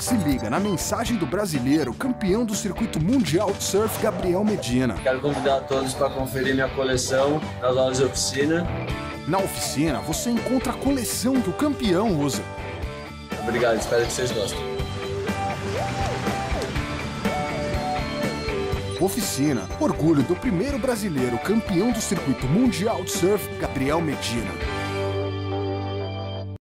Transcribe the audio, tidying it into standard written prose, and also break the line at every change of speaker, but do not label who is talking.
Se liga na mensagem do brasileiro campeão do circuito mundial de surf, Gabriel Medina.
Quero convidar todos para conferir minha coleção nas aulas de oficina.
Na oficina, você encontra a coleção que o campeão usa.
Obrigado, espero que vocês gostem.
Oficina, orgulho do primeiro brasileiro campeão do circuito mundial de surf, Gabriel Medina.